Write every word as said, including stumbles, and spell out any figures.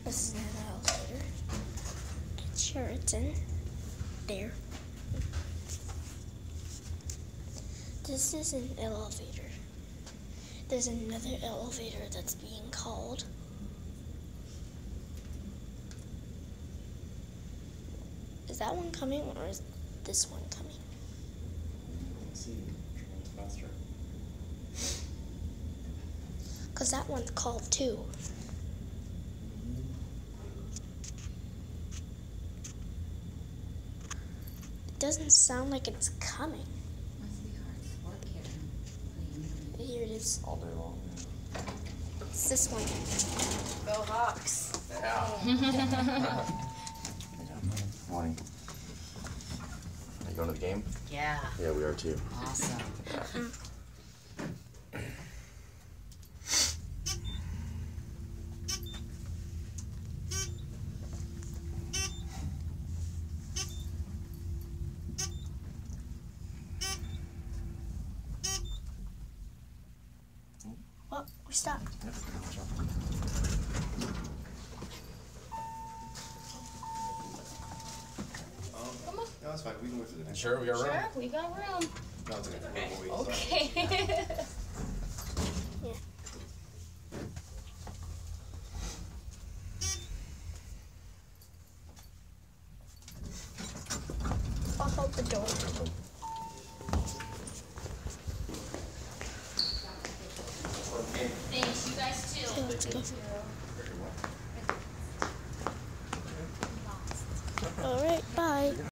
This is an elevator. Sure, it's in there. This is an elevator. There's another elevator that's being called. Is that one coming or is this one coming? Let's see. Which one's faster? Because that one's called too. It doesn't sound like it's coming. Must be hard to work here. Here it is. All day long. It's this one. Go Hawks. Yeah. Morning. Are you going to the game? Yeah. Yeah, we are too. Awesome. Yeah. Well, we stopped. Yep. No, that's fine. We can wait for the next. Sure, we got room. Sure, we got room. No, it's okay. We'll wait. Okay. Yeah. I'll hold the door.